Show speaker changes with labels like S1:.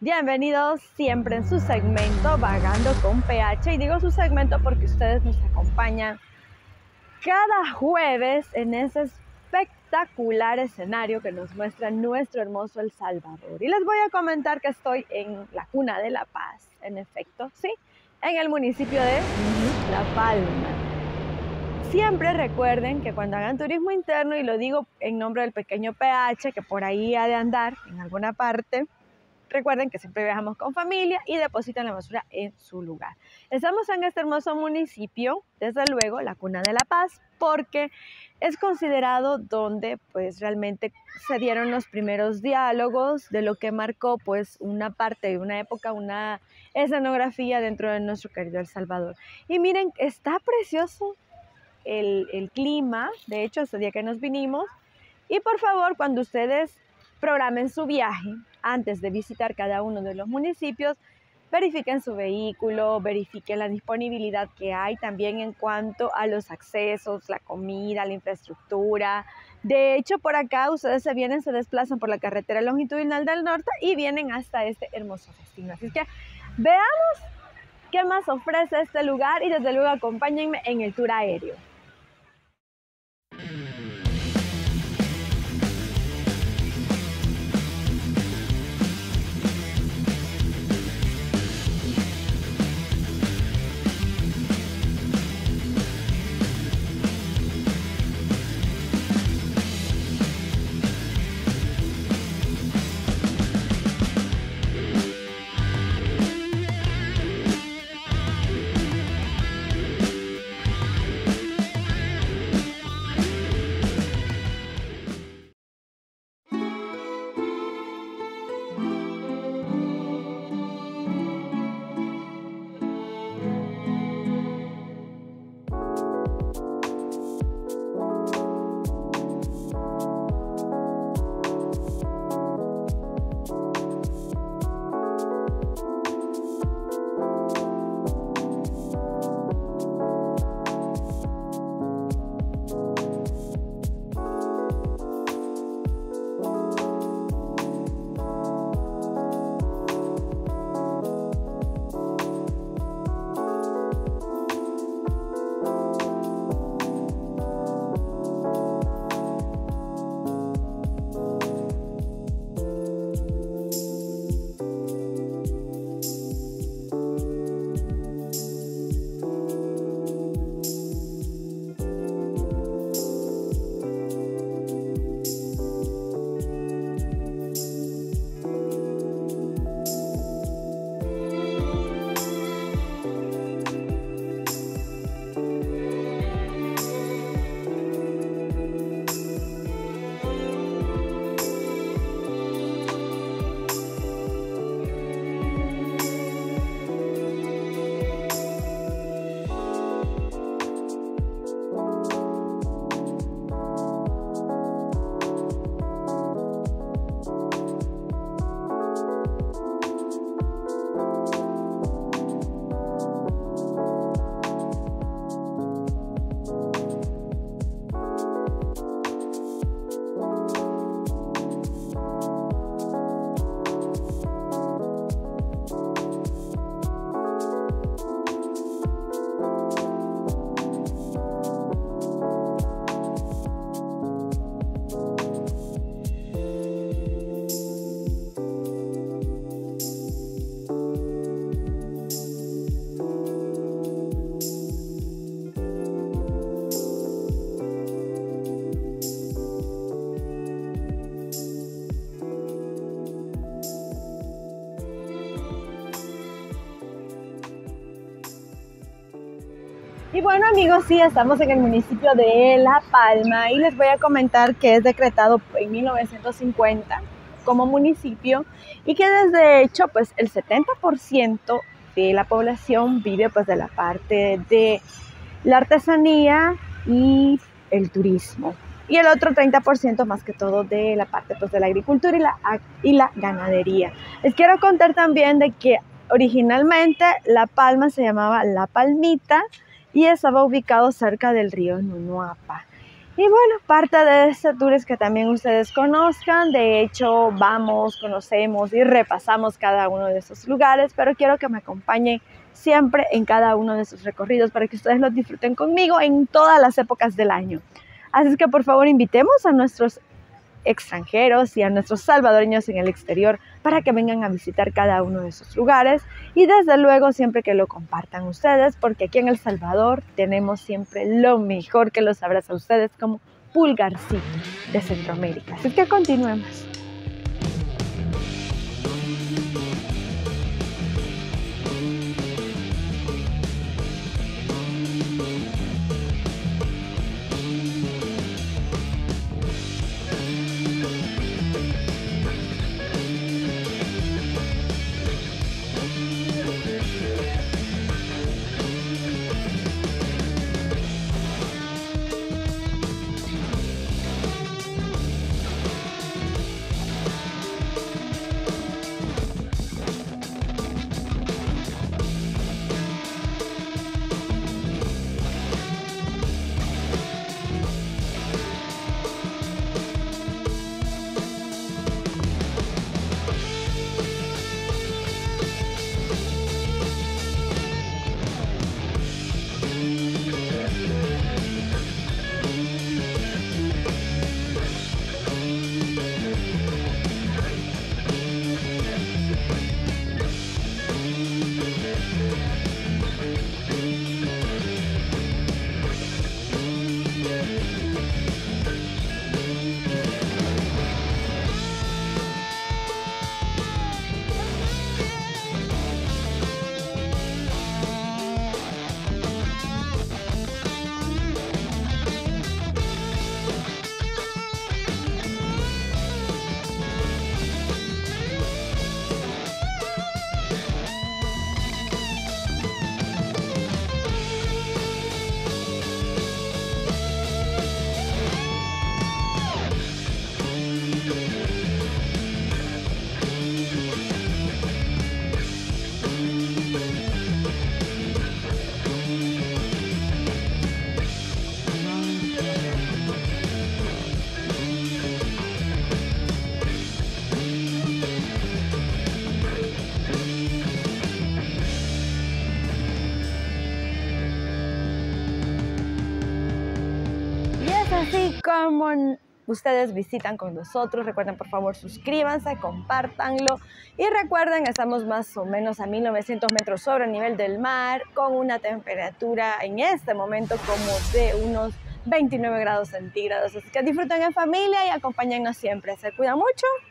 S1: Bienvenidos siempre en su segmento Vagando con PH, y digo su segmento porque ustedes nos acompañan cada jueves en ese espectacular escenario que nos muestra nuestro hermoso El Salvador. Y les voy a comentar que estoy en la cuna de La Paz, en efecto, sí, en el municipio de La Palma. Siempre recuerden que cuando hagan turismo interno, y lo digo en nombre del pequeño PH, que por ahí ha de andar en alguna parte, recuerden que siempre viajamos con familia y depositan la basura en su lugar. Estamos en este hermoso municipio, desde luego, la cuna de La Paz, porque es considerado donde pues realmente se dieron los primeros diálogos de lo que marcó pues una parte de una época, una escenografía dentro de nuestro querido El Salvador. Y miren, está precioso el clima, de hecho, ese día que nos vinimos. Y por favor, cuando ustedes programen su viaje, antes de visitar cada uno de los municipios, verifiquen su vehículo, verifiquen la disponibilidad que hay también en cuanto a los accesos, la comida, la infraestructura. De hecho, por acá ustedes se desplazan por la carretera longitudinal del norte y vienen hasta este hermoso destino. Así que veamos qué más ofrece este lugar y desde luego acompáñenme en el tour aéreo. Y bueno, amigos, sí, estamos en el municipio de La Palma y les voy a comentar que es decretado en 1950 como municipio y que desde hecho pues el 70% de la población vive pues de la parte de la artesanía y el turismo, y el otro 30% más que todo de la parte pues de la agricultura y la ganadería. Les quiero contar también de que originalmente La Palma se llamaba La Palmita y estaba ubicado cerca del río Nunuapa. Y bueno, parte de este tour es que también ustedes conozcan. De hecho, vamos, conocemos y repasamos cada uno de esos lugares, pero quiero que me acompañen siempre en cada uno de esos recorridos para que ustedes los disfruten conmigo en todas las épocas del año. Así es que por favor invitemos a nuestros extranjeros y a nuestros salvadoreños en el exterior para que vengan a visitar cada uno de esos lugares y desde luego siempre que lo compartan ustedes, porque aquí en El Salvador tenemos siempre lo mejor que los abraza a ustedes como pulgarcito de Centroamérica. Así que continuemos. Así como ustedes visitan con nosotros, recuerden por favor suscríbanse, compártanlo y recuerden estamos más o menos a 1900 metros sobre el nivel del mar con una temperatura en este momento como de unos 29 grados centígrados, así que disfruten en familia y acompáñennos siempre, se cuidan mucho.